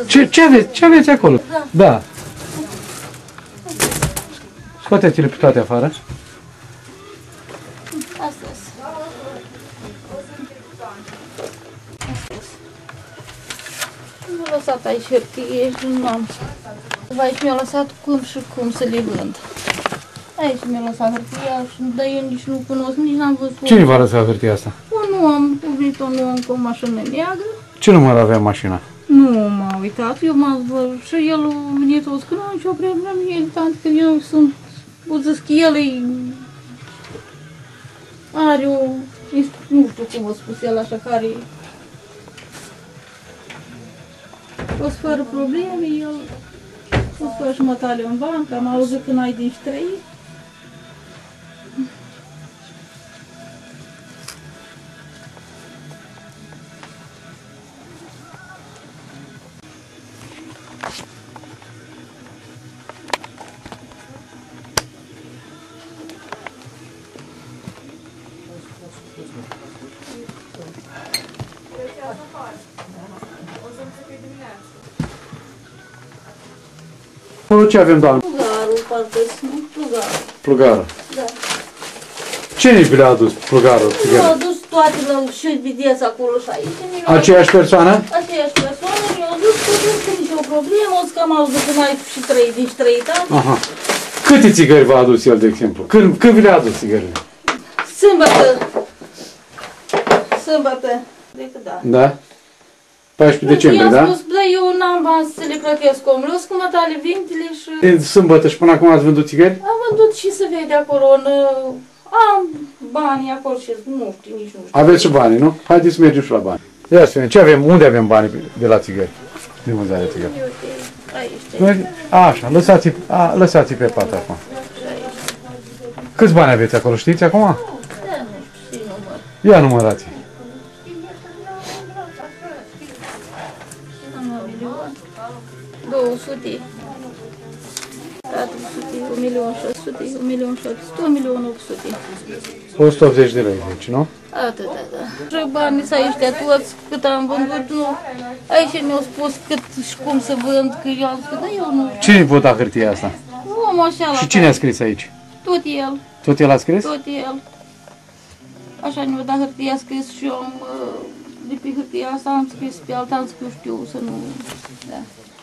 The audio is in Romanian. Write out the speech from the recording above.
Ce aveți acolo? Da. Da. Scoateți-le pe toate afară. Astea. Mi-a lăsat aici hârtie și nu am. Aici mi-a lăsat cum și cum să le vând. Aici mi-a lăsat hârtia și dar eu nici nu cunosc, nici n-am văzut. Cine v-a lăsat hârtia asta? Un om, un om cu o mașină neagră. Ce număr avea mașina? Nu m-a uitat, eu m-am văzut și el a venit tot că nu am nicio problemă, el tant că eu sunt, o zis că el are o, nu știu cum a spus el așa, care o să fără probleme, el o să fără jumătate în bancă, am auzit că n-ai din 3. Ce avem, doamnă? Plugarul, parcă-s, nu? Plugarul. Plugarul. Da. Cine vi le-a adus plugarul? Eu am adus toate la și vedeți acolo și aici. Aceeași persoană? Aceeași persoană, mi-au zis că nu este nicio problemă, o să cam au zis că n-ai și 3 din 3, da? Aha. Câte țigări v-a adus el, de exemplu? Când vi le-a adus țigările? Sâmbătă. Sâmbătă. Decât da. Da? 14 decembrie, da? I-am spus, bă, eu n-am bani să le plătesc omului, o să cum tale vintile și... Din sâmbătă și până acum ați vândut țigări? Am vândut și se vede acolo în... Am banii acolo și nu știu, nici nu știu. Aveți și banii, nu? Haideți să mergem și la bani. Ia să vedem, ce avem, unde avem banii de la țigări? De vânzare de țigări. Aici. Așa, lăsați-i pe pat acum. Câți bani aveți acolo, știți acum? Da, nu știu, număr. Ia numărați. Am 200, 400, 1.600.000, 1.700.000, 1.800.000. 180 de lei, deci, nu? Atât, da. Și banii s-a ăștia toți, cât am vândut, nu. Aici mi-au spus cât și cum să vând, că eu am zis că da, eu nu. Cine vă da hârtia asta? Omul așa la Și cine a scris aici? Tot el, Tot el a scris? tot el. Așa mi-a dat hârtia, a scris și eu am, de pe hârtia asta am scris pe alta, am scris știu să nu, da.